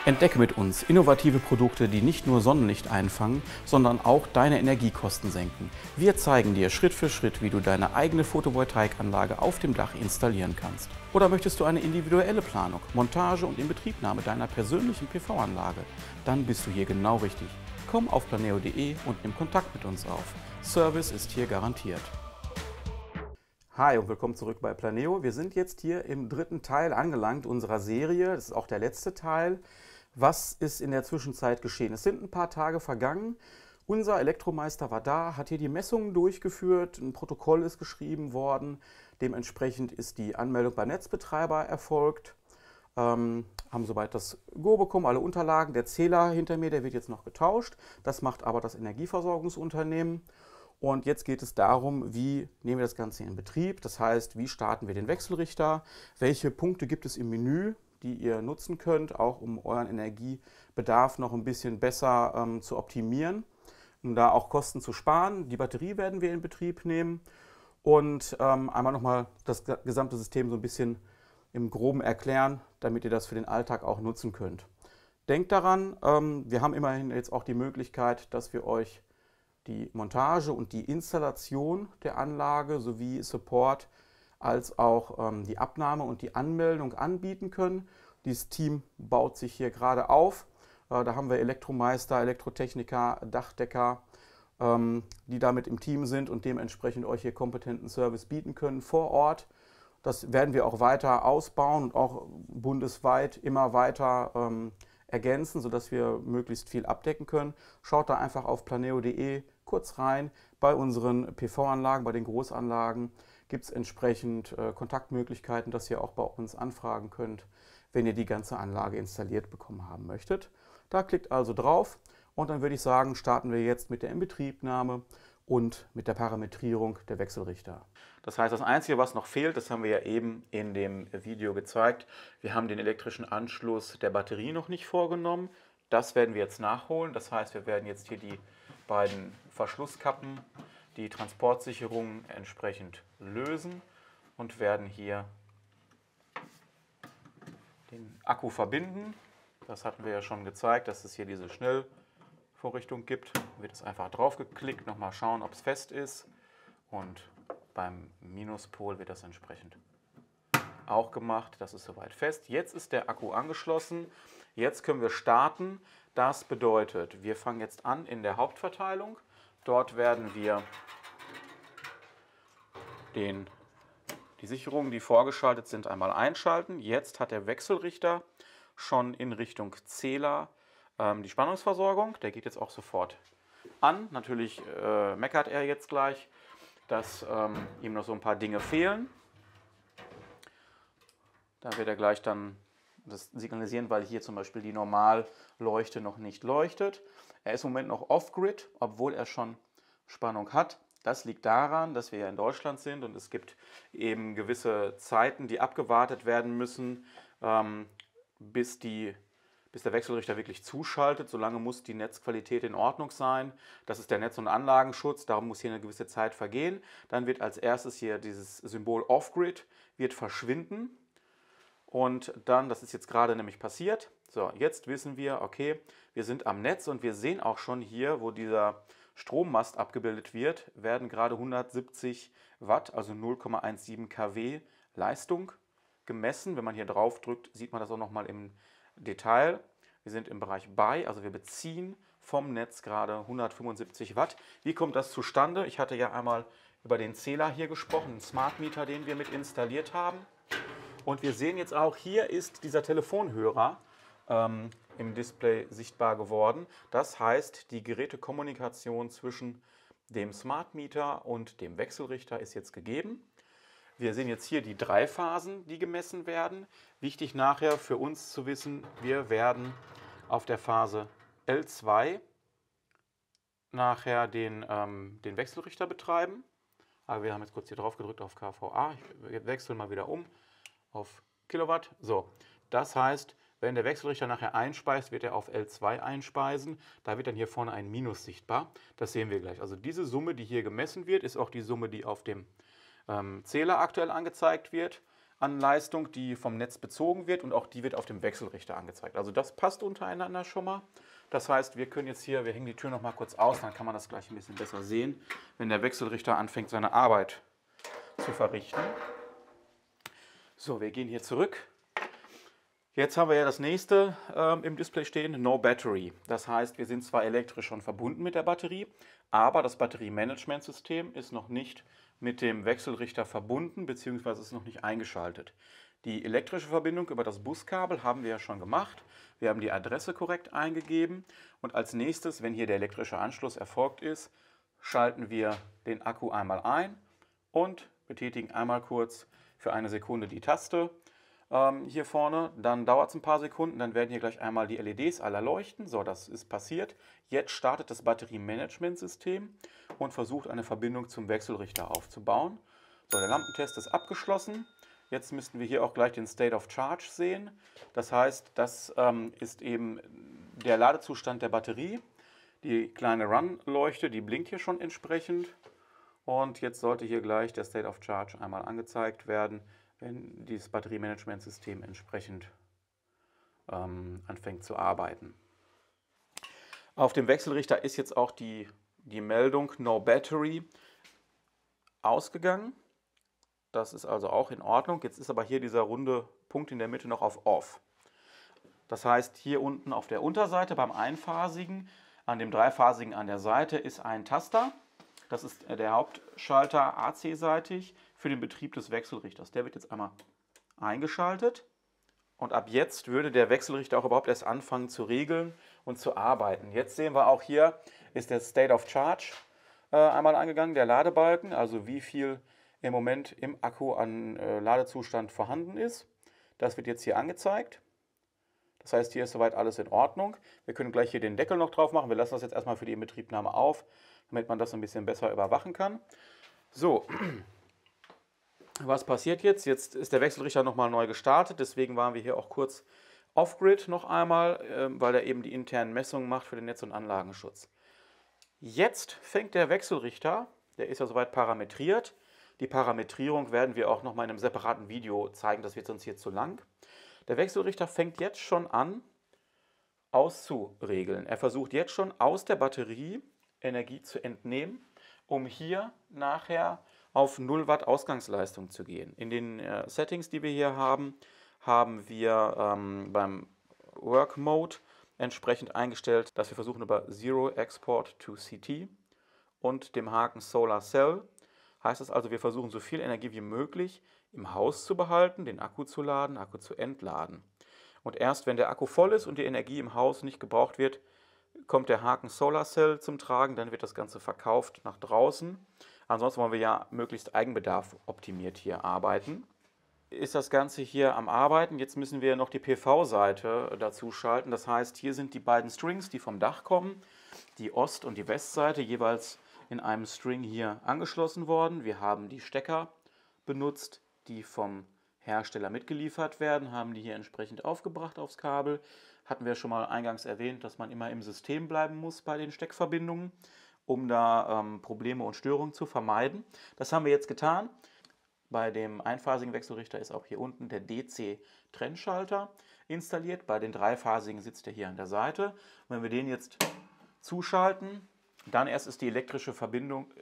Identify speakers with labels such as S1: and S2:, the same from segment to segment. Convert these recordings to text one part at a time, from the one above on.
S1: Entdecke mit uns innovative Produkte, die nicht nur Sonnenlicht einfangen, sondern auch deine Energiekosten senken. Wir zeigen dir Schritt für Schritt, wie du deine eigene Photovoltaikanlage auf dem Dach installieren kannst. Oder möchtest du eine individuelle Planung, Montage und Inbetriebnahme deiner persönlichen PV-Anlage? Dann bist du hier genau richtig. Komm auf planeo.de und nimm Kontakt mit uns auf. Service ist hier garantiert. Hi und willkommen zurück bei Planeo. Wir sind jetzt hier im dritten Teil angelangt unserer Serie. Das ist auch der letzte Teil. Was ist in der Zwischenzeit geschehen? Es sind ein paar Tage vergangen. Unser Elektromeister war da, hat hier die Messungen durchgeführt, ein Protokoll ist geschrieben worden. Dementsprechend ist die Anmeldung beim Netzbetreiber erfolgt. Haben soweit das Go bekommen, alle Unterlagen. Der Zähler hinter mir, der wird jetzt noch getauscht. Das macht aber das Energieversorgungsunternehmen. Und jetzt geht es darum, wie nehmen wir das Ganze in Betrieb. Das heißt, wie starten wir den Wechselrichter? Welche Punkte gibt es im Menü, die ihr nutzen könnt, auch um euren Energiebedarf noch ein bisschen besser zu optimieren, um da auch Kosten zu sparen. Die Batterie werden wir in Betrieb nehmen und einmal nochmal das gesamte System so ein bisschen im Groben erklären, damit ihr das für den Alltag auch nutzen könnt. Denkt daran, wir haben immerhin jetzt auch die Möglichkeit, dass wir euch die Montage und die Installation der Anlage sowie Support als auch die Abnahme und die Anmeldung anbieten können. Dieses Team baut sich hier gerade auf. Da haben wir Elektromeister, Elektrotechniker, Dachdecker, die damit im Team sind und dementsprechend euch hier kompetenten Service bieten können vor Ort. Das werden wir auch weiter ausbauen und auch bundesweit immer weiter ergänzen, sodass wir möglichst viel abdecken können. Schaut da einfach auf planeo.de kurz rein. Bei unseren PV-Anlagen, bei den Großanlagen gibt es entsprechend Kontaktmöglichkeiten, dass ihr auch bei uns anfragen könnt, wenn ihr die ganze Anlage installiert bekommen haben möchtet. Da klickt also drauf und dann würde ich sagen, starten wir jetzt mit der Inbetriebnahme und mit der Parametrierung der Wechselrichter. Das heißt, das Einzige, was noch fehlt, das haben wir ja eben in dem Video gezeigt, wir haben den elektrischen Anschluss der Batterie noch nicht vorgenommen. Das werden wir jetzt nachholen. Das heißt, wir werden jetzt hier die beiden Verschlusskappen, die Transportsicherung entsprechend lösen und werden hier den Akku verbinden. Das hatten wir ja schon gezeigt, dass es hier diese Schnellvorrichtung gibt. Da wird es einfach drauf geklickt, nochmal schauen, ob es fest ist. Und beim Minuspol wird das entsprechend auch gemacht. Das ist soweit fest. Jetzt ist der Akku angeschlossen. Jetzt können wir starten. Das bedeutet, wir fangen jetzt an in der Hauptverteilung. Dort werden wir die Sicherungen, die vorgeschaltet sind, einmal einschalten. Jetzt hat der Wechselrichter schon in Richtung Zähler die Spannungsversorgung. Der geht jetzt auch sofort an. Natürlich meckert er jetzt gleich, dass ihm noch so ein paar Dinge fehlen. Da wird er gleich dann das signalisieren, weil hier zum Beispiel die Normalleuchte noch nicht leuchtet. Er ist im Moment noch off-grid, obwohl er schon Spannung hat. Das liegt daran, dass wir ja in Deutschland sind und es gibt eben gewisse Zeiten, die abgewartet werden müssen, bis der Wechselrichter wirklich zuschaltet. Solange muss die Netzqualität in Ordnung sein. Das ist der Netz- und Anlagenschutz, darum muss hier eine gewisse Zeit vergehen. Dann wird als erstes hier dieses Symbol Off-Grid wird verschwinden. Und dann, das ist jetzt gerade nämlich passiert, so, jetzt wissen wir, okay, wir sind am Netz und wir sehen auch schon hier, wo dieser Strommast abgebildet wird, werden gerade 170 Watt, also 0,17 kW Leistung gemessen. Wenn man hier drauf drückt, sieht man das auch nochmal im Detail. Wir sind im Bereich BEI, also wir beziehen vom Netz gerade 175 Watt. Wie kommt das zustande? Ich hatte ja einmal über den Zähler hier gesprochen, den Smart Meter, den wir mit installiert haben. Und wir sehen jetzt auch, hier ist dieser Telefonhörer im Display sichtbar geworden. Das heißt, die Gerätekommunikation zwischen dem Smart Meter und dem Wechselrichter ist jetzt gegeben. Wir sehen jetzt hier die 3 Phasen, die gemessen werden. Wichtig nachher für uns zu wissen, wir werden auf der Phase L2 nachher den Wechselrichter betreiben. Aber wir haben jetzt kurz hier drauf gedrückt auf KVA. Ich wechsle mal wieder um auf Kilowatt. So, das heißt, wenn der Wechselrichter nachher einspeist, wird er auf L2 einspeisen. Da wird dann hier vorne ein Minus sichtbar. Das sehen wir gleich. Also diese Summe, die hier gemessen wird, ist auch die Summe, die auf dem Zähler aktuell angezeigt wird. an Leistung, die vom Netz bezogen wird, und auch die wird auf dem Wechselrichter angezeigt. Also das passt untereinander schon mal. Das heißt, wir können jetzt hier, wir hängen die Tür noch mal kurz aus, dann kann man das gleich ein bisschen besser sehen, wenn der Wechselrichter anfängt, seine Arbeit zu verrichten. So, wir gehen hier zurück. Jetzt haben wir ja das nächste im Display stehen, No Battery. Das heißt, wir sind zwar elektrisch schon verbunden mit der Batterie, aber das Batteriemanagementsystem ist noch nicht mit dem Wechselrichter verbunden bzw. ist noch nicht eingeschaltet. Die elektrische Verbindung über das Buskabel haben wir ja schon gemacht. Wir haben die Adresse korrekt eingegeben und als nächstes, wenn hier der elektrische Anschluss erfolgt ist, schalten wir den Akku einmal ein und betätigen einmal kurz für eine Sekunde die Taste hier vorne. Dann dauert es ein paar Sekunden, dann werden hier gleich einmal die LEDs alle leuchten. So, das ist passiert. Jetzt startet das Batteriemanagementsystem und versucht eine Verbindung zum Wechselrichter aufzubauen. So, der Lampentest ist abgeschlossen. Jetzt müssten wir hier auch gleich den State of Charge sehen. Das heißt, das ist eben der Ladezustand der Batterie. Die kleine Run-Leuchte, die blinkt hier schon entsprechend. Und jetzt sollte hier gleich der State of Charge einmal angezeigt werden, wenn dieses Batteriemanagementsystem entsprechend anfängt zu arbeiten. Auf dem Wechselrichter ist jetzt auch die Meldung No Battery ausgegangen. Das ist also auch in Ordnung. Jetzt ist aber hier dieser runde Punkt in der Mitte noch auf Off. Das heißt, hier unten auf der Unterseite beim einphasigen, an dem dreiphasigen an der Seite ist ein Taster. Das ist der Hauptschalter AC-seitig für den Betrieb des Wechselrichters. Der wird jetzt einmal eingeschaltet und ab jetzt würde der Wechselrichter auch überhaupt erst anfangen zu regeln und zu arbeiten. Jetzt sehen wir auch hier, ist der State of Charge einmal angegangen, der Ladebalken, also wie viel im Moment im Akku an Ladezustand vorhanden ist. Das wird jetzt hier angezeigt. Das heißt, hier ist soweit alles in Ordnung. Wir können gleich hier den Deckel noch drauf machen. Wir lassen das jetzt erstmal für die Inbetriebnahme auf, damit man das ein bisschen besser überwachen kann. So, was passiert jetzt? Jetzt ist der Wechselrichter nochmal neu gestartet. Deswegen waren wir hier auch kurz off-grid noch einmal, weil er eben die internen Messungen macht für den Netz- und Anlagenschutz. Jetzt fängt der Wechselrichter, der ist ja soweit parametriert. Die Parametrierung werden wir auch nochmal in einem separaten Video zeigen, das wird sonst hier zu lang. Der Wechselrichter fängt jetzt schon an, auszuregeln. Er versucht jetzt schon aus der Batterie Energie zu entnehmen, um hier nachher auf 0 Watt Ausgangsleistung zu gehen. In den Settings, die wir hier haben, haben wir beim Work Mode entsprechend eingestellt, dass wir versuchen über Zero Export to CT und dem Haken Solar Cell. Heißt das also, wir versuchen so viel Energie wie möglich im Haus zu behalten, den Akku zu laden, Akku zu entladen. Und erst wenn der Akku voll ist und die Energie im Haus nicht gebraucht wird, kommt der Haken Solar Cell zum Tragen, dann wird das Ganze verkauft nach draußen. Ansonsten wollen wir ja möglichst Eigenbedarf optimiert hier arbeiten. Ist das Ganze hier am Arbeiten. Jetzt müssen wir noch die PV-Seite dazu schalten. Das heißt, hier sind die beiden Strings, die vom Dach kommen, die Ost- und die Westseite, jeweils in einem String hier angeschlossen worden. Wir haben die Stecker benutzt, die vom Hersteller mitgeliefert werden, haben die hier entsprechend aufgebracht aufs Kabel. Hatten wir schon mal eingangs erwähnt, dass man immer im System bleiben muss bei den Steckverbindungen, um da Probleme und Störungen zu vermeiden. Das haben wir jetzt getan. Bei dem einphasigen Wechselrichter ist auch hier unten der DC-Trennschalter installiert. Bei den dreiphasigen sitzt er hier an der Seite. Und wenn wir den jetzt zuschalten, dann erst ist die elektrische Verbindung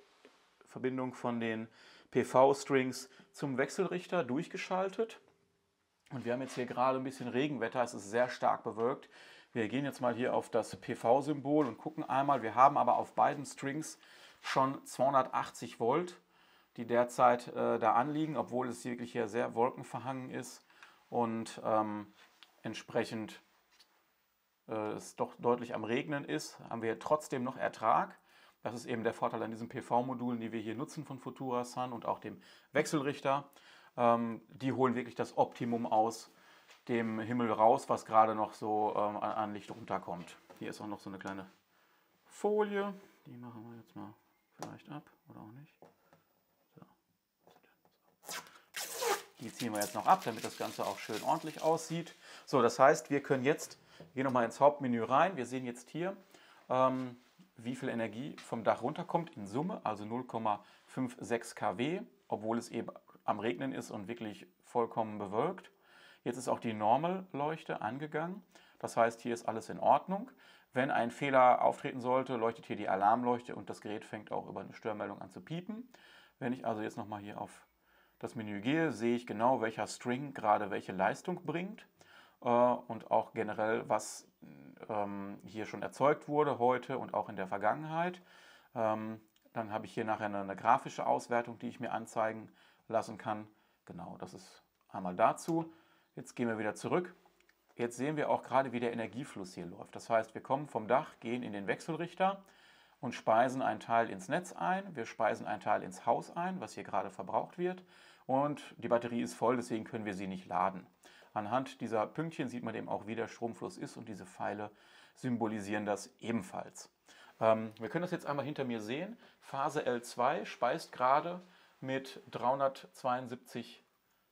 S1: von den PV-Strings zum Wechselrichter durchgeschaltet. Und wir haben jetzt hier gerade ein bisschen Regenwetter, es ist sehr stark bewölkt. Wir gehen jetzt mal hier auf das PV-Symbol und gucken einmal. Wir haben aber auf beiden Strings schon 280 Volt, die derzeit da anliegen, obwohl es wirklich hier sehr wolkenverhangen ist und entsprechend es doch deutlich am Regnen ist, haben wir trotzdem noch Ertrag. Das ist eben der Vorteil an diesen PV-Modulen, die wir hier nutzen von Futurasun und auch dem Wechselrichter. Die holen wirklich das Optimum aus dem Himmel raus, was gerade noch so an Licht runterkommt. Hier ist auch noch so eine kleine Folie, die machen wir jetzt mal vielleicht ab oder auch nicht. Die ziehen wir jetzt noch ab, damit das Ganze auch schön ordentlich aussieht. So, das heißt, wir können jetzt, gehen nochmal ins Hauptmenü rein. Wir sehen jetzt hier, wie viel Energie vom Dach runterkommt in Summe, also 0,56 kW, obwohl es eben am Regnen ist und wirklich vollkommen bewölkt. Jetzt ist auch die Normal-Leuchte angegangen. Das heißt, hier ist alles in Ordnung. Wenn ein Fehler auftreten sollte, leuchtet hier die Alarmleuchte und das Gerät fängt auch über eine Störmeldung an zu piepen. Wenn ich also jetzt nochmal hier auf das Menü gehe, sehe ich genau, welcher String gerade welche Leistung bringt und auch generell, was hier schon erzeugt wurde heute und auch in der Vergangenheit. Dann habe ich hier nachher eine grafische Auswertung, die ich mir anzeigen lassen kann. Genau, das ist einmal dazu. Jetzt gehen wir wieder zurück. Jetzt sehen wir auch gerade, wie der Energiefluss hier läuft. Das heißt, wir kommen vom Dach, gehen in den Wechselrichter und speisen einen Teil ins Netz ein. Wir speisen einen Teil ins Haus ein, was hier gerade verbraucht wird. Und die Batterie ist voll, deswegen können wir sie nicht laden. Anhand dieser Pünktchen sieht man eben auch, wie der Stromfluss ist und diese Pfeile symbolisieren das ebenfalls. Wir können das jetzt einmal hinter mir sehen. Phase L2 speist gerade mit 372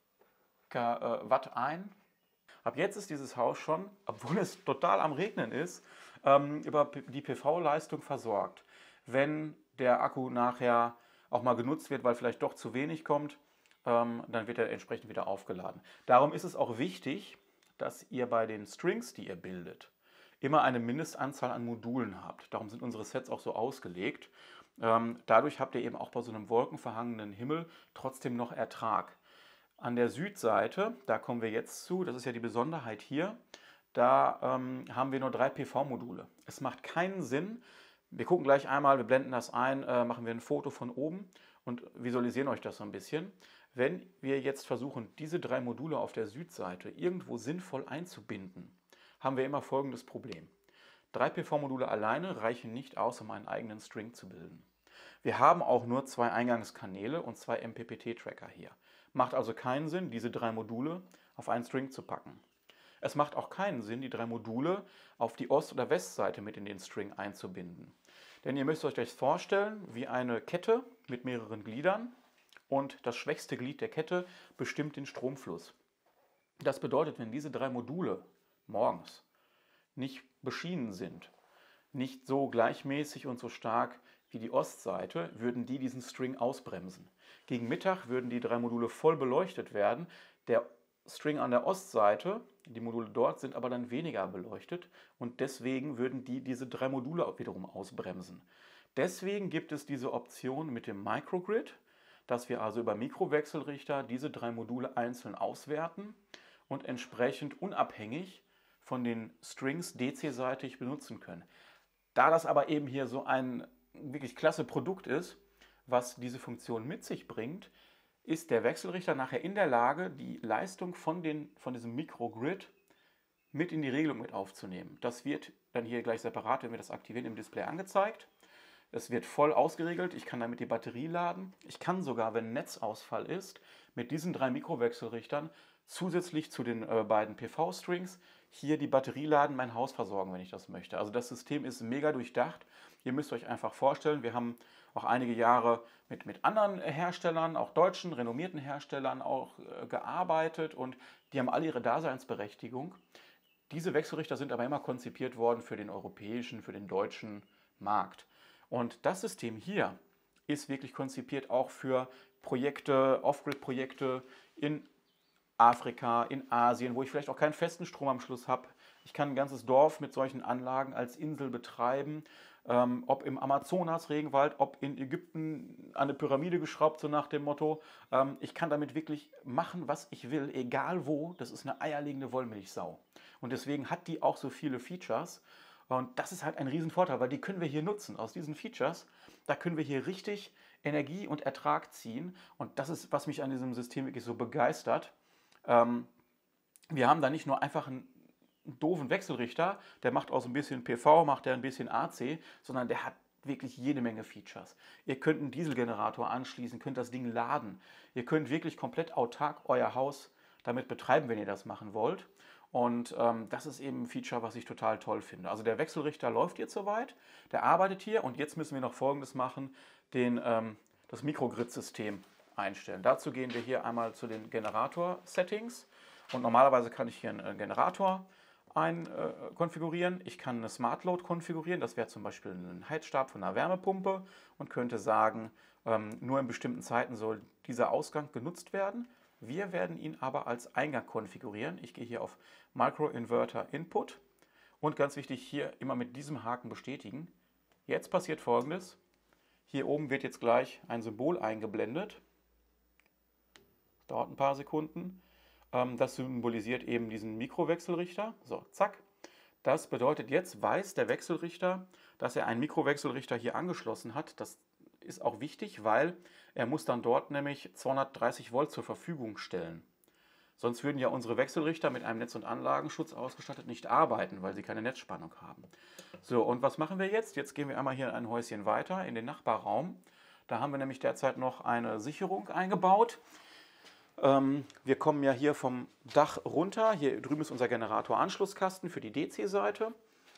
S1: Watt ein. Ab jetzt ist dieses Haus schon, obwohl es total am Regnen ist, über die PV-Leistung versorgt. Wenn der Akku nachher auch mal genutzt wird, weil vielleicht doch zu wenig kommt, dann wird er entsprechend wieder aufgeladen. Darum ist es auch wichtig, dass ihr bei den Strings, die ihr bildet, immer eine Mindestanzahl an Modulen habt. Darum sind unsere Sets auch so ausgelegt. Dadurch habt ihr eben auch bei so einem wolkenverhangenen Himmel trotzdem noch Ertrag. An der Südseite, da kommen wir jetzt zu, das ist ja die Besonderheit hier, da haben wir nur 3 PV-Module. Es macht keinen Sinn, wir gucken gleich einmal, wir blenden das ein, machen wir ein Foto von oben und visualisieren euch das so ein bisschen. Wenn wir jetzt versuchen, diese 3 Module auf der Südseite irgendwo sinnvoll einzubinden, haben wir immer folgendes Problem. 3 PV-Module alleine reichen nicht aus, um einen eigenen String zu bilden. Wir haben auch nur 2 Eingangskanäle und 2 MPPT-Tracker hier. Macht also keinen Sinn, diese 3 Module auf einen String zu packen. Es macht auch keinen Sinn, die 3 Module auf die Ost- oder Westseite mit in den String einzubinden. Denn ihr müsst euch das vorstellen wie eine Kette mit mehreren Gliedern und das schwächste Glied der Kette bestimmt den Stromfluss. Das bedeutet, wenn diese 3 Module morgens nicht beschienen sind, nicht so gleichmäßig und so stark wie die Ostseite, würden die diesen String ausbremsen. Gegen Mittag würden die 3 Module voll beleuchtet werden. Der String an der Ostseite, die Module dort sind aber dann weniger beleuchtet und deswegen würden die diese 3 Module wiederum ausbremsen. Deswegen gibt es diese Option mit dem Microgrid, dass wir also über Mikrowechselrichter diese 3 Module einzeln auswerten und entsprechend unabhängig von den Strings DC-seitig benutzen können. Da das aber eben hier so ein wirklich klasse Produkt ist, was diese Funktion mit sich bringt, ist der Wechselrichter nachher in der Lage, die Leistung von diesem Mikrogrid mit in die Regelung mit aufzunehmen. Das wird dann hier gleich separat, wenn wir das aktivieren, im Display angezeigt. Es wird voll ausgeregelt, ich kann damit die Batterie laden. Ich kann sogar, wenn Netzausfall ist, mit diesen 3 Mikrowechselrichtern zusätzlich zu den beiden PV-Strings hier die Batterie laden, mein Haus versorgen, wenn ich das möchte. Also das System ist mega durchdacht. Ihr müsst euch einfach vorstellen, wir haben auch einige Jahre mit anderen Herstellern, auch deutschen, renommierten Herstellern auch gearbeitet und die haben alle ihre Daseinsberechtigung. Diese Wechselrichter sind aber immer konzipiert worden für den europäischen, für den deutschen Markt. Und das System hier ist wirklich konzipiert auch für Projekte, Off-Grid-Projekte in Afrika, in Asien, wo ich vielleicht auch keinen festen Stromanschluss habe. Ich kann ein ganzes Dorf mit solchen Anlagen als Insel betreiben, ob im Amazonas-Regenwald, ob in Ägypten an eine Pyramide geschraubt, so nach dem Motto. Ich kann damit wirklich machen, was ich will, egal wo. Das ist eine eierlegende Wollmilchsau. Und deswegen hat die auch so viele Features. Und das ist halt ein Riesenvorteil, weil die können wir hier nutzen. Aus diesen Features, da können wir hier richtig Energie und Ertrag ziehen. Und das ist, was mich an diesem System wirklich so begeistert. Wir haben da nicht nur einfach einen doofen Wechselrichter, der macht auch so ein bisschen PV, macht der ein bisschen AC, sondern der hat wirklich jede Menge Features. Ihr könnt einen Dieselgenerator anschließen, könnt das Ding laden. Ihr könnt wirklich komplett autark euer Haus damit betreiben, wenn ihr das machen wollt. Und das ist eben ein Feature, was ich total toll finde. Also der Wechselrichter läuft jetzt soweit, der arbeitet hier und jetzt müssen wir noch Folgendes machen, das Mikrogrid-System einstellen. Dazu gehen wir hier einmal zu den Generator-Settings und normalerweise kann ich hier einen Generator konfigurieren. Ich kann eine Smart Load konfigurieren. Das wäre zum Beispiel ein Heizstab von einer Wärmepumpe und könnte sagen, nur in bestimmten Zeiten soll dieser Ausgang genutzt werden. Wir werden ihn aber als Eingang konfigurieren. Ich gehe hier auf Microinverter Input und ganz wichtig, hier immer mit diesem Haken bestätigen. Jetzt passiert Folgendes. Hier oben wird jetzt gleich ein Symbol eingeblendet. Das dauert ein paar Sekunden. Das symbolisiert eben diesen Mikrowechselrichter. So, zack. Das bedeutet, jetzt weiß der Wechselrichter, dass er einen Mikrowechselrichter hier angeschlossen hat. Das ist auch wichtig, weil er muss dann dort nämlich 230 Volt zur Verfügung stellen. Sonst würden ja unsere Wechselrichter mit einem Netz- und Anlagenschutz ausgestattet nicht arbeiten, weil sie keine Netzspannung haben. So, und was machen wir jetzt? Jetzt gehen wir einmal hier ein Häuschen weiter in den Nachbarraum. Da haben wir nämlich derzeit noch eine Sicherung eingebaut. Wir kommen ja hier vom Dach runter. Hier drüben ist unser Generatoranschlusskasten für die DC-Seite.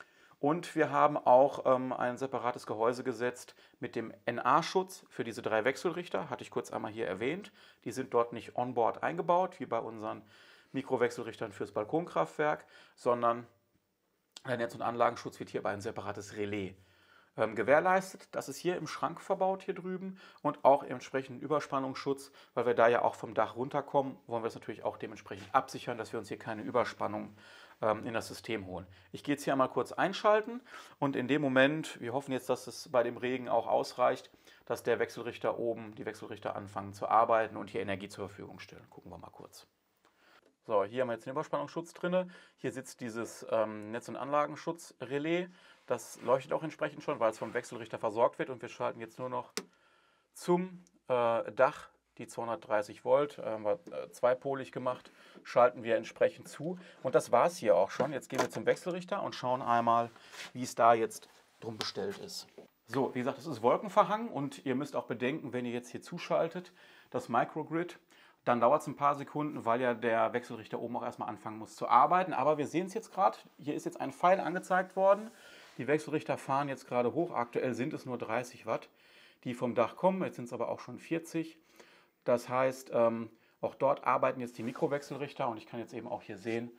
S1: Und wir haben auch ein separates Gehäuse gesetzt mit dem NA-Schutz für diese 3 Wechselrichter. Hatte ich kurz einmal hier erwähnt. Die sind dort nicht onboard eingebaut, wie bei unseren Mikrowechselrichtern fürs Balkonkraftwerk, sondern der Netz- und Anlagenschutz wird hierbei ein separates Relais gewährleistet. Das ist hier im Schrank verbaut, hier drüben, und auch entsprechenden Überspannungsschutz, weil wir da ja auch vom Dach runterkommen, wollen wir es natürlich auch dementsprechend absichern, dass wir uns hier keine Überspannung in das System holen. Ich gehe jetzt hier einmal kurz einschalten und in dem Moment, wir hoffen jetzt, dass es bei dem Regen auch ausreicht, dass der Wechselrichter oben, die Wechselrichter anfangen zu arbeiten und hier Energie zur Verfügung stellen. Gucken wir mal kurz. So, hier haben wir jetzt den Überspannungsschutz drin. Hier sitzt dieses Netz- und Anlagenschutzrelais. Das leuchtet auch entsprechend schon, weil es vom Wechselrichter versorgt wird. Und wir schalten jetzt nur noch zum Dach die 230 Volt, haben wir zweipolig gemacht, schalten wir entsprechend zu. Und das war es hier auch schon. Jetzt gehen wir zum Wechselrichter und schauen einmal, wie es da jetzt drum bestellt ist. So, wie gesagt, es ist wolkenverhangen und ihr müsst auch bedenken, wenn ihr jetzt hier zuschaltet, das Microgrid, dann dauert es ein paar Sekunden, weil ja der Wechselrichter oben auch erstmal anfangen muss zu arbeiten. Aber wir sehen es jetzt gerade, hier ist jetzt ein Pfeil angezeigt worden. Die Wechselrichter fahren jetzt gerade hoch. Aktuell sind es nur 30 Watt, die vom Dach kommen. Jetzt sind es aber auch schon 40. Das heißt, auch dort arbeiten jetzt die Mikrowechselrichter und ich kann jetzt eben auch hier sehen,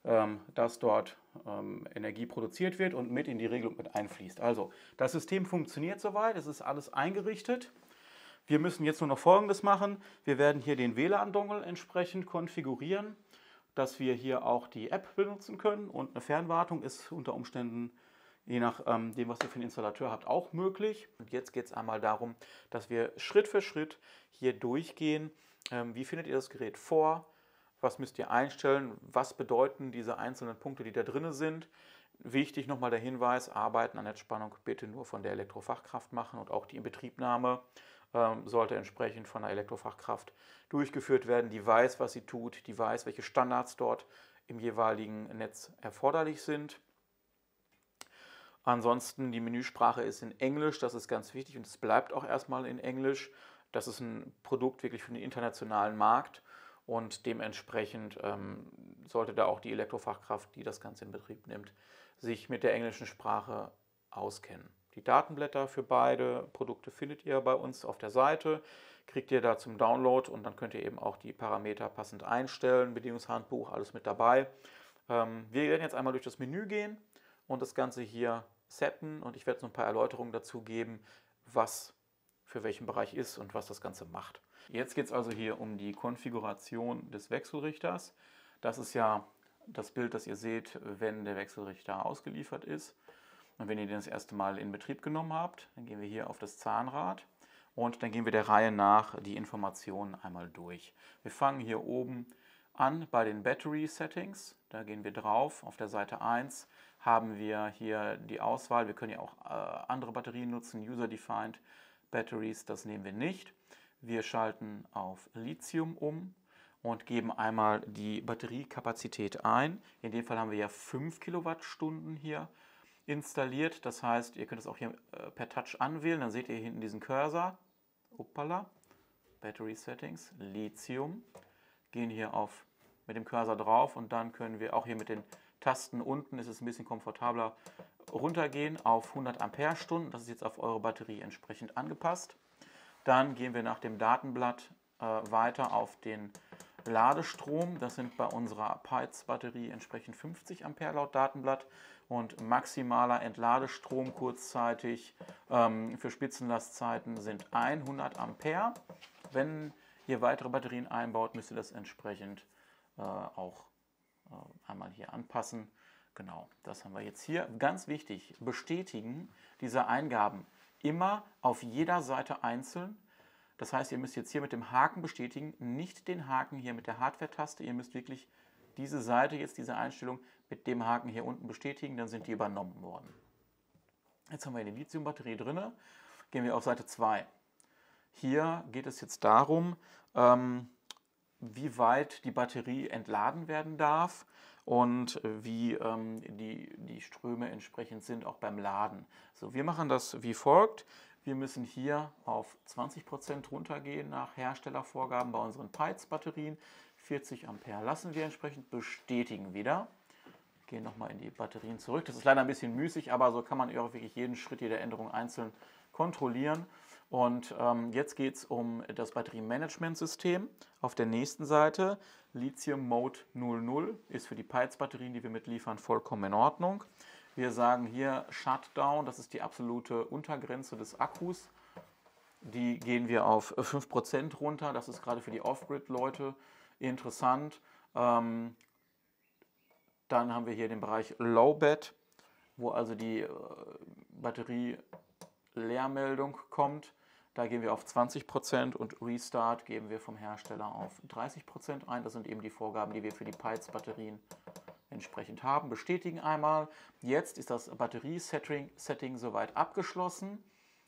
S1: dass dort Energie produziert wird und mit in die Regelung mit einfließt. Also das System funktioniert soweit, es ist alles eingerichtet. Wir müssen jetzt nur noch Folgendes machen. Wir werden hier den WLAN-Dongle entsprechend konfigurieren, dass wir hier auch die App benutzen können und eine Fernwartung ist unter Umständen, je nach dem, was ihr für einen Installateur habt, auch möglich. Und jetzt geht es einmal darum, dass wir Schritt für Schritt hier durchgehen. Wie findet ihr das Gerät vor? Was müsst ihr einstellen? Was bedeuten diese einzelnen Punkte, die da drin sind? Wichtig nochmal der Hinweis, Arbeiten an Netzspannung bitte nur von der Elektrofachkraft machen und auch die Inbetriebnahme sollte entsprechend von der Elektrofachkraft durchgeführt werden, die weiß, was sie tut, die weiß, welche Standards dort im jeweiligen Netz erforderlich sind. Ansonsten, die Menüsprache ist in Englisch, das ist ganz wichtig und es bleibt auch erstmal in Englisch. Das ist ein Produkt wirklich für den internationalen Markt und dementsprechend sollte da auch die Elektrofachkraft, die das Ganze in Betrieb nimmt, sich mit der englischen Sprache auskennen. Die Datenblätter für beide Produkte findet ihr bei uns auf der Seite, kriegt ihr da zum Download und dann könnt ihr eben auch die Parameter passend einstellen, Bedienungshandbuch, alles mit dabei. Wir werden jetzt einmal durch das Menü gehen und das Ganze hier setten und ich werde noch ein paar Erläuterungen dazu geben, was für welchen Bereich ist und was das Ganze macht. Jetzt geht es also hier um die Konfiguration des Wechselrichters. Das ist ja das Bild, das ihr seht, wenn der Wechselrichter ausgeliefert ist. Und wenn ihr den das erste Mal in Betrieb genommen habt, dann gehen wir hier auf das Zahnrad und dann gehen wir der Reihe nach die Informationen einmal durch. Wir fangen hier oben an bei den Battery Settings. Da gehen wir drauf. Auf der Seite 1 haben wir hier die Auswahl. Wir können ja auch andere Batterien nutzen, User-Defined Batteries, das nehmen wir nicht. Wir schalten auf Lithium um und geben einmal die Batteriekapazität ein. In dem Fall haben wir ja 5 Kilowattstunden hier installiert. Das heißt, ihr könnt es auch hier per Touch anwählen. Dann seht ihr hier hinten diesen Cursor. Uppala. Battery Settings, Lithium. Gehen hier auf mit dem Cursor drauf und dann können wir auch hier mit den Tasten unten, ist es ein bisschen komfortabler, runtergehen auf 100 Ampere-Stunden. Das ist jetzt auf eure Batterie entsprechend angepasst. Dann gehen wir nach dem Datenblatt weiter auf den Ladestrom. Das sind bei unserer Peitz-Batterie entsprechend 50 Ampere laut Datenblatt. Und maximaler Entladestrom kurzzeitig für Spitzenlastzeiten sind 100 Ampere. Wenn ihr weitere Batterien einbaut, müsst ihr das entsprechend auch einmal hier anpassen. Genau, das haben wir jetzt hier. Ganz wichtig, bestätigen diese Eingaben immer auf jeder Seite einzeln. Das heißt, ihr müsst jetzt hier mit dem Haken bestätigen, nicht den Haken hier mit der Hardware-Taste. Ihr müsst wirklich diese Seite, jetzt diese Einstellung mit dem Haken hier unten bestätigen, dann sind die übernommen worden. Jetzt haben wir die Lithium-Batterie drin. Gehen wir auf Seite 2. Hier geht es jetzt darum, wie weit die Batterie entladen werden darf und wie die Ströme entsprechend sind, auch beim Laden. So, wir machen das wie folgt. Wir müssen hier auf 20% runtergehen nach Herstellervorgaben bei unseren Peitz-Batterien. 40 Ampere lassen wir entsprechend, bestätigen wieder. Gehen nochmal in die Batterien zurück. Das ist leider ein bisschen müßig, aber so kann man auch wirklich jeden Schritt, jede Änderung einzeln kontrollieren. Und jetzt geht es um das Batteriemanagementsystem. Auf der nächsten Seite, Lithium Mode 00 ist für die Peitz-Batterien, die wir mitliefern, vollkommen in Ordnung. Wir sagen hier Shutdown, das ist die absolute Untergrenze des Akkus. Die gehen wir auf 5% runter, das ist gerade für die Off-Grid-Leute interessant. Dann haben wir hier den Bereich Lowbat, wo also die Batterie-Leermeldung kommt. Da gehen wir auf 20% und Restart geben wir vom Hersteller auf 30% ein. Das sind eben die Vorgaben, die wir für die Peitz-Batterien entsprechend haben. Bestätigen einmal. Jetzt ist das Batterie-Setting soweit abgeschlossen.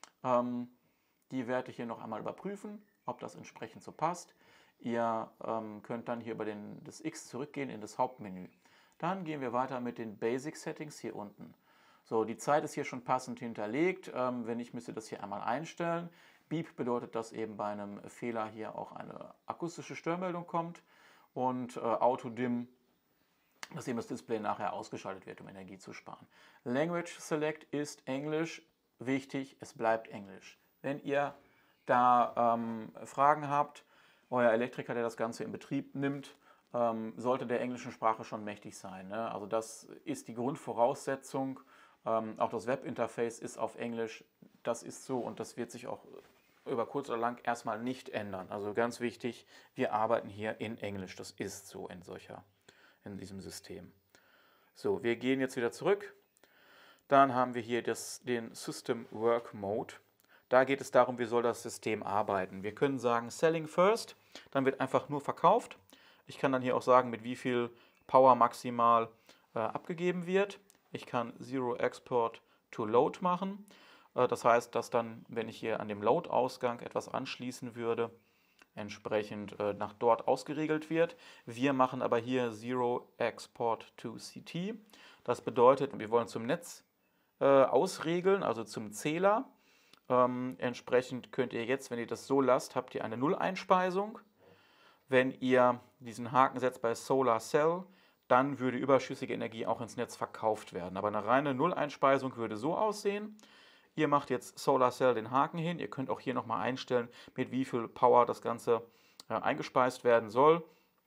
S1: Die Werte hier noch einmal überprüfen, ob das entsprechend so passt. Ihr könnt dann hier über das X zurückgehen in das Hauptmenü. Dann gehen wir weiter mit den Basic Settings hier unten. So, die Zeit ist hier schon passend hinterlegt. Wenn nicht, müsst ihr das hier einmal einstellen. Beep bedeutet, dass eben bei einem Fehler hier auch eine akustische Störmeldung kommt. Und Auto-Dim, dass eben das Display nachher ausgeschaltet wird, um Energie zu sparen. Language Select ist Englisch. Wichtig, es bleibt Englisch. Wenn ihr da Fragen habt, euer Elektriker, der das Ganze in Betrieb nimmt, sollte der englischen Sprache schon mächtig sein. Ne? Also das ist die Grundvoraussetzung. Auch das Webinterface ist auf Englisch. Das ist so und das wird sich auch über kurz oder lang erstmal nicht ändern. Also ganz wichtig, wir arbeiten hier in Englisch. Das ist so in diesem System. So, wir gehen jetzt wieder zurück. Dann haben wir hier den System Work Mode. Da geht es darum, wie soll das System arbeiten. Wir können sagen Selling First, dann wird einfach nur verkauft. Ich kann dann hier auch sagen, mit wie viel Power maximal abgegeben wird. Ich kann Zero Export to Load machen. Das heißt, dass dann, wenn ich hier an dem Load-Ausgang etwas anschließen würde, entsprechend nach dort ausgeregelt wird. Wir machen aber hier Zero Export to CT. Das bedeutet, wir wollen zum Netz ausregeln, also zum Zähler. Entsprechend könnt ihr jetzt, wenn ihr das so lasst, habt ihr eine Null-Einspeisung. Wenn ihr diesen Haken setzt bei Solar Cell, dann würde überschüssige Energie auch ins Netz verkauft werden. Aber eine reine Null-Einspeisung würde so aussehen. Ihr macht jetzt Solar Cell den Haken hin. Ihr könnt auch hier nochmal einstellen, mit wie viel Power das Ganze eingespeist werden soll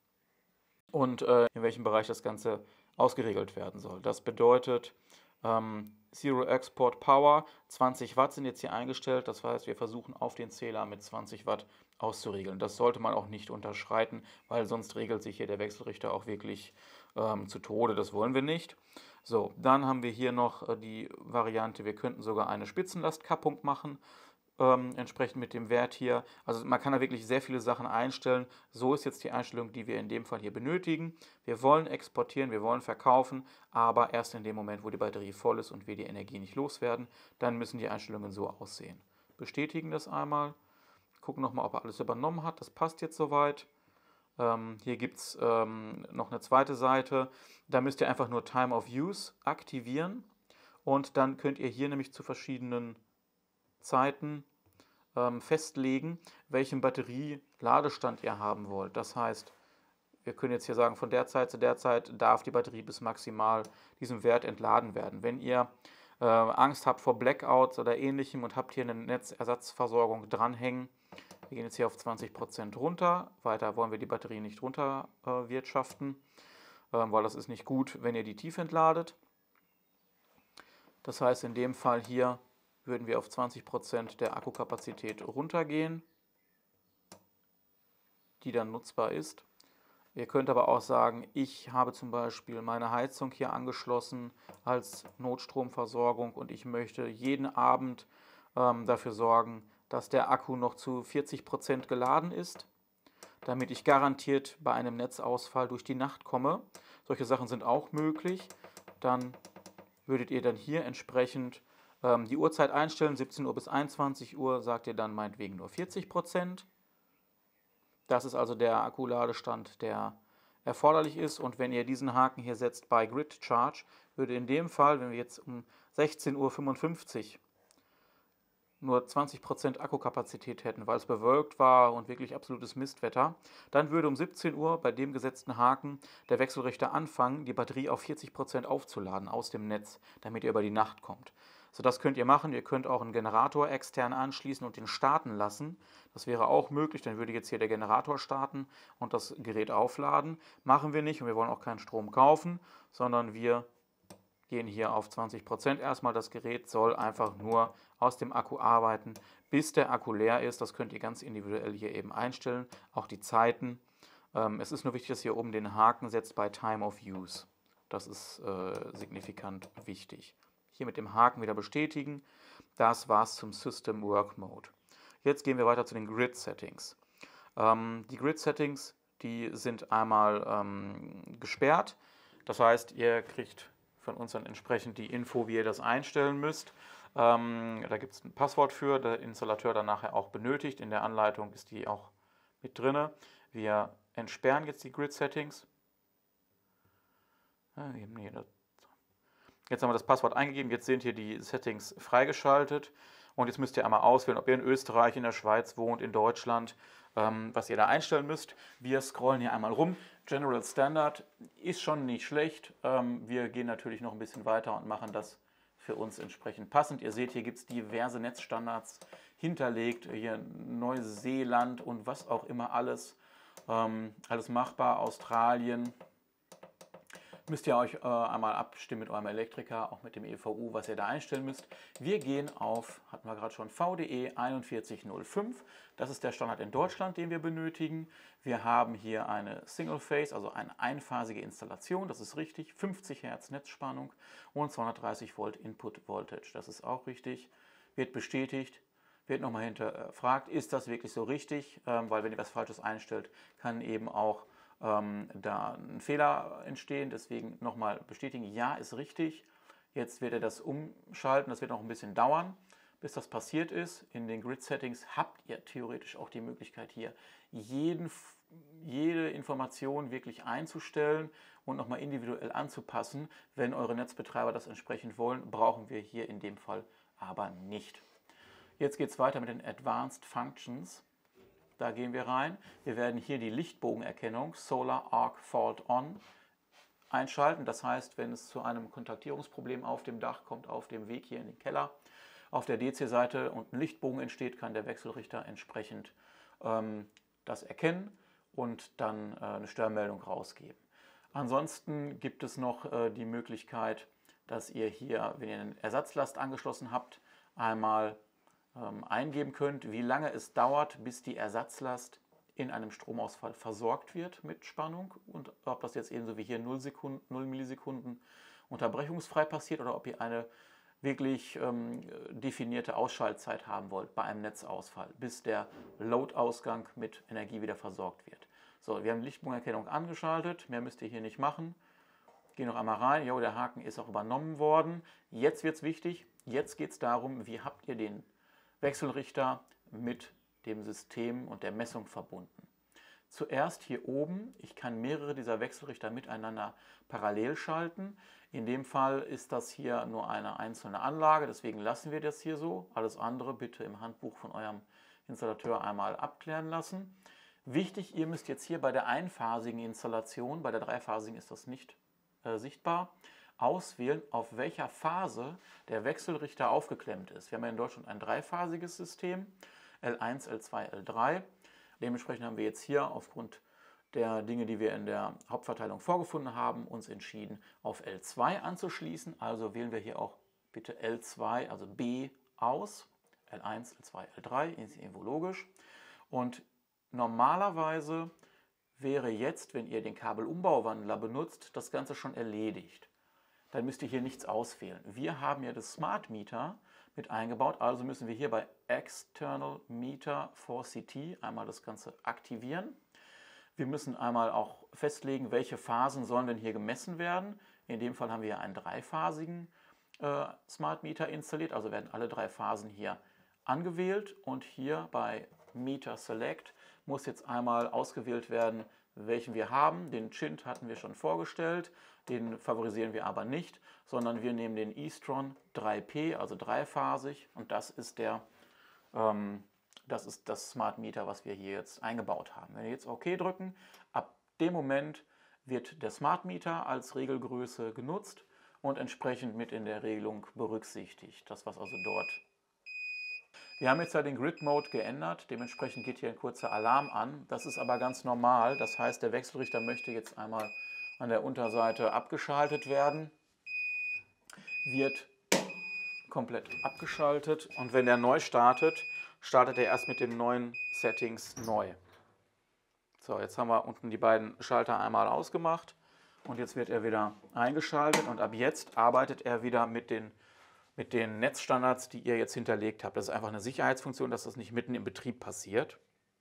S1: und in welchem Bereich das Ganze ausgeregelt werden soll. Das bedeutet Zero Export Power, 20 Watt sind jetzt hier eingestellt. Das heißt, wir versuchen auf den Zähler mit 20 Watt auszuregeln. Das sollte man auch nicht unterschreiten, weil sonst regelt sich hier der Wechselrichter auch wirklich zu Tode. Das wollen wir nicht. So, dann haben wir hier noch die Variante, wir könnten sogar eine Spitzenlastkappung machen, entsprechend mit dem Wert hier. Also man kann da wirklich sehr viele Sachen einstellen. So ist jetzt die Einstellung, die wir in dem Fall hier benötigen. Wir wollen exportieren, wir wollen verkaufen, aber erst in dem Moment, wo die Batterie voll ist und wir die Energie nicht loswerden, dann müssen die Einstellungen so aussehen. Bestätigen das einmal, gucken nochmal, ob er alles übernommen hat. Das passt jetzt soweit. Hier gibt es noch eine zweite Seite. Da müsst ihr einfach nur Time of Use aktivieren und dann könnt ihr hier nämlich zu verschiedenen Zeiten festlegen, welchen Batterieladestand ihr haben wollt. Das heißt, wir können jetzt hier sagen, von der Zeit zu der Zeit darf die Batterie bis maximal diesem Wert entladen werden. Wenn ihr Angst habt vor Blackouts oder ähnlichem und habt hier eine Netzersatzversorgung dranhängen, Wir gehen jetzt hier auf 20% runter. Weiter wollen wir die Batterie nicht runter wirtschaften, weil das ist nicht gut, wenn ihr die tief entladet. Das heißt, in dem Fall hier würden wir auf 20% der Akkukapazität runtergehen, die dann nutzbar ist. Ihr könnt aber auch sagen, ich habe zum Beispiel meine Heizung hier angeschlossen als Notstromversorgung und ich möchte jeden Abend dafür sorgen, dass der Akku noch zu 40% geladen ist, damit ich garantiert bei einem Netzausfall durch die Nacht komme. Solche Sachen sind auch möglich. Dann würdet ihr dann hier entsprechend die Uhrzeit einstellen, 17 Uhr bis 21 Uhr, sagt ihr dann meinetwegen nur 40%. Das ist also der Akkuladestand, der erforderlich ist. Und wenn ihr diesen Haken hier setzt bei Grid Charge, würde in dem Fall, wenn wir jetzt um 16:55 Uhr nur 20% Akkukapazität hätten, weil es bewölkt war und wirklich absolutes Mistwetter, dann würde um 17 Uhr bei dem gesetzten Haken der Wechselrichter anfangen, die Batterie auf 40% aufzuladen aus dem Netz, damit ihr über die Nacht kommt. So, das könnt ihr machen. Ihr könnt auch einen Generator extern anschließen und den starten lassen. Das wäre auch möglich. Dann würde jetzt hier der Generator starten und das Gerät aufladen. Machen wir nicht und wir wollen auch keinen Strom kaufen, sondern wir gehen hier auf 20% erstmal. Das Gerät soll einfach nur aus dem Akku arbeiten, bis der Akku leer ist. Das könnt ihr ganz individuell hier eben einstellen, auch die Zeiten. Es ist nur wichtig, dass ihr oben den Haken setzt bei Time of Use. Das ist signifikant wichtig. Hier mit dem Haken wieder bestätigen. Das war's zum System Work Mode. Jetzt gehen wir weiter zu den Grid Settings. Die Grid Settings, die sind einmal gesperrt. Das heißt, ihr kriegt von uns dann entsprechend die Info, wie ihr das einstellen müsst. Da gibt es ein Passwort für, der Installateur dann nachher auch benötigt. In der Anleitung ist die auch mit drin. Wir entsperren jetzt die Grid Settings. Jetzt haben wir das Passwort eingegeben, jetzt sind hier die Settings freigeschaltet und jetzt müsst ihr einmal auswählen, ob ihr in Österreich, in der Schweiz wohnt, in Deutschland, was ihr da einstellen müsst. Wir scrollen hier einmal rum. General Standard ist schon nicht schlecht. Wir gehen natürlich noch ein bisschen weiter und machen das für uns entsprechend passend. Ihr seht, hier gibt es diverse Netzstandards hinterlegt, hier Neuseeland und was auch immer alles. Alles machbar, Australien. Müsst ihr euch einmal abstimmen mit eurem Elektriker, auch mit dem EVU, was ihr da einstellen müsst. Wir gehen auf, hatten wir gerade schon, VDE 4105. Das ist der Standard in Deutschland, den wir benötigen. Wir haben hier eine Single Phase, also eine einphasige Installation, das ist richtig. 50 Hertz Netzspannung und 230 Volt Input Voltage, das ist auch richtig. Wird bestätigt. Wird nochmal hinterfragt, ist das wirklich so richtig? Weil wenn ihr was Falsches einstellt, kann eben auch da ein Fehler entstehen. Deswegen nochmal bestätigen, ja, ist richtig. Jetzt wird er das umschalten, das wird noch ein bisschen dauern, bis das passiert ist. In den Grid Settings habt ihr theoretisch auch die Möglichkeit, hier jede Information wirklich einzustellen und nochmal individuell anzupassen. Wenn eure Netzbetreiber das entsprechend wollen, brauchen wir hier in dem Fall aber nicht. Jetzt geht es weiter mit den Advanced Functions. Da gehen wir rein. Wir werden hier die Lichtbogenerkennung Solar Arc Fault On einschalten. Das heißt, wenn es zu einem Kontaktierungsproblem auf dem Dach kommt, auf dem Weg hier in den Keller, auf der DC-Seite und ein Lichtbogen entsteht, kann der Wechselrichter entsprechend das erkennen und dann eine Störmeldung rausgeben. Ansonsten gibt es noch die Möglichkeit, dass ihr hier, wenn ihr eine Ersatzlast angeschlossen habt, einmal eingeben könnt, wie lange es dauert, bis die Ersatzlast in einem Stromausfall versorgt wird mit Spannung und ob das jetzt ebenso wie hier 0 Millisekunden unterbrechungsfrei passiert oder ob ihr eine wirklich definierte Ausschaltzeit haben wollt bei einem Netzausfall, bis der Load-Ausgang mit Energie wieder versorgt wird. So, wir haben die Lichtbogenerkennung angeschaltet, mehr müsst ihr hier nicht machen. Gehen noch einmal rein, jo, der Haken ist auch übernommen worden. Jetzt wird es wichtig, jetzt geht es darum, wie habt ihr den Wechselrichter mit dem System und der Messung verbunden. Zuerst hier oben, ich kann mehrere dieser Wechselrichter miteinander parallel schalten. In dem Fall ist das hier nur eine einzelne Anlage, deswegen lassen wir das hier so. Alles andere bitte im Handbuch von eurem Installateur einmal abklären lassen. Wichtig, ihr müsst jetzt hier bei der einphasigen Installation, bei der dreiphasigen ist das nicht sichtbar, auswählen, auf welcher Phase der Wechselrichter aufgeklemmt ist. Wir haben ja in Deutschland ein dreiphasiges System. L1, L2, L3. Dementsprechend haben wir jetzt hier aufgrund der Dinge, die wir in der Hauptverteilung vorgefunden haben, uns entschieden, auf L2 anzuschließen. Also wählen wir hier auch bitte L2, also B, aus. L1, L2, L3, ist irgendwo logisch. Und normalerweise wäre jetzt, wenn ihr den Kabelumbauwandler benutzt, das Ganze schon erledigt. Dann müsst ihr hier nichts auswählen. Wir haben ja das Smart Meter mit eingebaut, also müssen wir hier bei External Meter for CT einmal das Ganze aktivieren. Wir müssen einmal auch festlegen, welche Phasen sollen denn hier gemessen werden. In dem Fall haben wir ja einen dreiphasigen Smart Meter installiert, also werden alle 3 Phasen hier angewählt und hier bei Meter Select muss jetzt einmal ausgewählt werden, welchen wir haben. Den Chint hatten wir schon vorgestellt, den favorisieren wir aber nicht, sondern wir nehmen den E-Stron 3P, also dreiphasig, und das ist das Smart Meter, was wir hier jetzt eingebaut haben. Wenn wir jetzt OK drücken, ab dem Moment wird der Smart Meter als Regelgröße genutzt und entsprechend mit in der Regelung berücksichtigt. Das, was also dort. Wir haben jetzt ja den Grid Mode geändert, dementsprechend geht hier ein kurzer Alarm an. Das ist aber ganz normal, das heißt, der Wechselrichter möchte jetzt einmal an der Unterseite abgeschaltet werden, wird komplett abgeschaltet und wenn der neu startet, startet er erst mit den neuen Settings neu. So, jetzt haben wir unten die beiden Schalter einmal ausgemacht und jetzt wird er wieder eingeschaltet und ab jetzt arbeitet er wieder mit den Netzstandards, die ihr jetzt hinterlegt habt. Das ist einfach eine Sicherheitsfunktion, dass das nicht mitten im Betrieb passiert.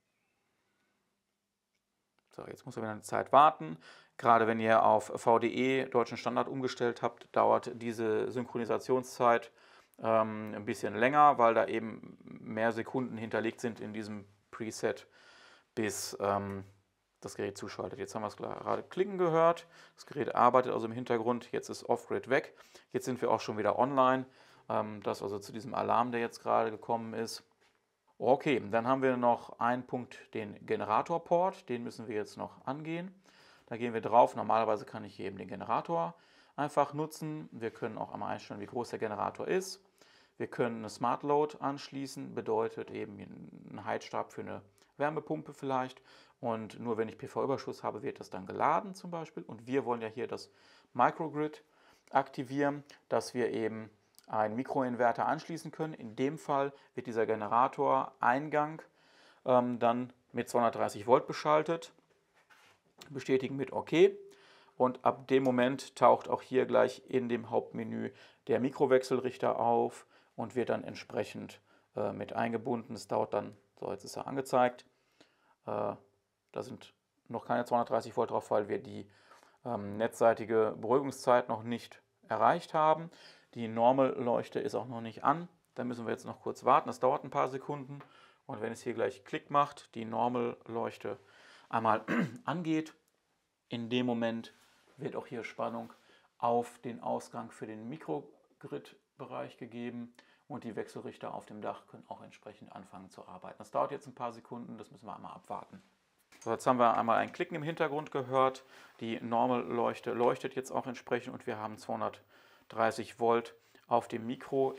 S1: So, jetzt muss er wieder eine Zeit warten. Gerade wenn ihr auf VDE, deutschen Standard, umgestellt habt, dauert diese Synchronisationszeit ein bisschen länger, weil da eben mehr Sekunden hinterlegt sind in diesem Preset, bis das Gerät zuschaltet. Jetzt haben wir es gerade klicken gehört. Das Gerät arbeitet also im Hintergrund. Jetzt ist Off-Grid weg. Jetzt sind wir auch schon wieder online. Das also zu diesem Alarm, der jetzt gerade gekommen ist. Okay, dann haben wir noch einen Punkt, den Generator-Port. Den müssen wir jetzt noch angehen. Da gehen wir drauf. Normalerweise kann ich hier eben den Generator einfach nutzen. Wir können auch einmal einstellen, wie groß der Generator ist. Wir können eine Smart Load anschließen, bedeutet eben einen Heizstab für eine Wärmepumpe vielleicht. Und nur wenn ich PV-Überschuss habe, wird das dann geladen zum Beispiel. Und wir wollen ja hier das Microgrid aktivieren, dass wir eben einen Mikroinverter anschließen können. In dem Fall wird dieser Generatoreingang dann mit 230 Volt beschaltet. Bestätigen mit OK. Und ab dem Moment taucht auch hier gleich in dem Hauptmenü der Mikrowechselrichter auf und wird dann entsprechend mit eingebunden. Es dauert dann, so jetzt ist er angezeigt, da sind noch keine 230 Volt drauf, weil wir die netzseitige Beruhigungszeit noch nicht erreicht haben. Die Normal-Leuchte ist auch noch nicht an. Da müssen wir jetzt noch kurz warten. Das dauert ein paar Sekunden. Und wenn es hier gleich Klick macht, die Normal-Leuchte einmal angeht, in dem Moment wird auch hier Spannung auf den Ausgang für den Mikrogrid-Bereich gegeben und die Wechselrichter auf dem Dach können auch entsprechend anfangen zu arbeiten. Das dauert jetzt ein paar Sekunden, das müssen wir einmal abwarten. So, jetzt haben wir einmal ein Klicken im Hintergrund gehört. Die Normal-Leuchte leuchtet jetzt auch entsprechend und wir haben 230 Volt auf dem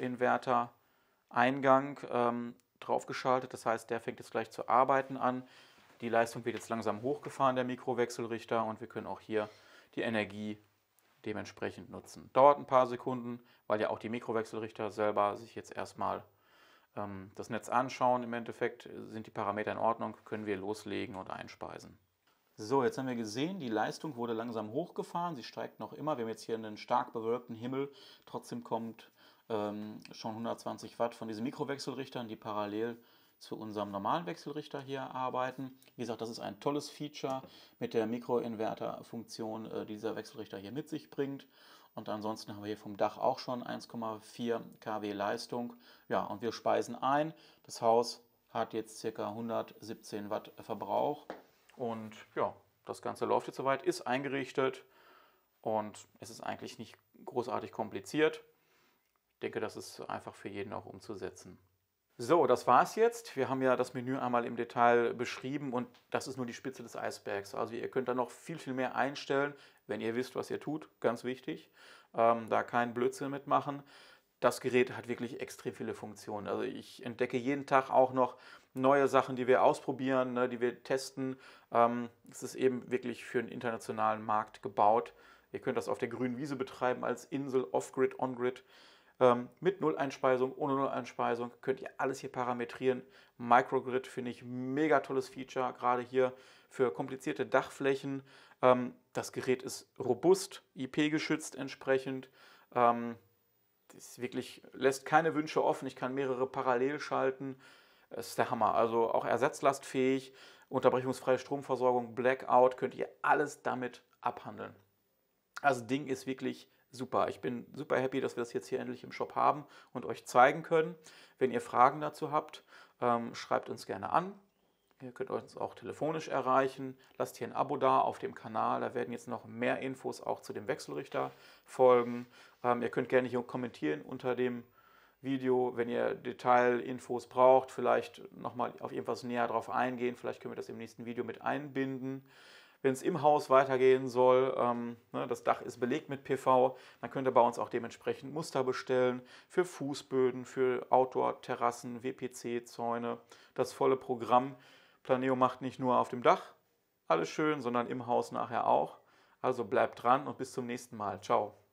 S1: Mikroinverter-Eingang draufgeschaltet. Das heißt, der fängt jetzt gleich zu arbeiten an. Die Leistung wird jetzt langsam hochgefahren, der Mikrowechselrichter, und wir können auch hier die Energie dementsprechend nutzen. Dauert ein paar Sekunden, weil ja auch die Mikrowechselrichter selber sich jetzt erstmal das Netz anschauen. Im Endeffekt sind die Parameter in Ordnung, können wir loslegen und einspeisen. So, jetzt haben wir gesehen, die Leistung wurde langsam hochgefahren, sie steigt noch immer. Wir haben jetzt hier einen stark bewölkten Himmel, trotzdem kommt schon 120 Watt von diesen Mikrowechselrichtern, die parallel zu unserem normalen Wechselrichter hier arbeiten. Wie gesagt, das ist ein tolles Feature mit der Mikroinverter-Funktion, die dieser Wechselrichter hier mit sich bringt. Und ansonsten haben wir hier vom Dach auch schon 1,4 kW Leistung. Ja, und wir speisen ein. Das Haus hat jetzt ca. 117 Watt Verbrauch. Und ja, das Ganze läuft jetzt soweit, ist eingerichtet und es ist eigentlich nicht großartig kompliziert. Ich denke, das ist einfach für jeden auch umzusetzen. So, das war's jetzt. Wir haben ja das Menü einmal im Detail beschrieben und das ist nur die Spitze des Eisbergs. Also ihr könnt da noch viel, viel mehr einstellen, wenn ihr wisst, was ihr tut. Ganz wichtig, da keinen Blödsinn mitmachen. Das Gerät hat wirklich extrem viele Funktionen. Also ich entdecke jeden Tag auch noch neue Sachen, die wir ausprobieren, ne, die wir testen. Es ist eben wirklich für einen internationalen Markt gebaut. Ihr könnt das auf der grünen Wiese betreiben als Insel, Off-Grid, On-Grid. Mit Null-Einspeisung, ohne Null-Einspeisung könnt ihr alles hier parametrieren. Microgrid finde ich mega tolles Feature, gerade hier für komplizierte Dachflächen. Das Gerät ist robust, IP-geschützt entsprechend. Das wirklich, lässt keine Wünsche offen. Ich kann mehrere parallel schalten. Das ist der Hammer. Also auch ersatzlastfähig, unterbrechungsfreie Stromversorgung, Blackout, könnt ihr alles damit abhandeln. Also das Ding ist wirklich super. Ich bin super happy, dass wir das jetzt hier endlich im Shop haben und euch zeigen können. Wenn ihr Fragen dazu habt, schreibt uns gerne an. Ihr könnt uns auch telefonisch erreichen. Lasst hier ein Abo da auf dem Kanal. Da werden jetzt noch mehr Infos auch zu dem Wechselrichter folgen. Ihr könnt gerne hier kommentieren unter dem Video, wenn ihr Detailinfos braucht. Vielleicht nochmal auf irgendwas näher drauf eingehen. Vielleicht können wir das im nächsten Video mit einbinden. Wenn es im Haus weitergehen soll, das Dach ist belegt mit PV, dann könnt ihr bei uns auch dementsprechend Muster bestellen für Fußböden, für Outdoor-Terrassen, WPC-Zäune, das volle Programm. Planeo macht nicht nur auf dem Dach alles schön, sondern im Haus nachher auch. Also bleibt dran und bis zum nächsten Mal. Ciao.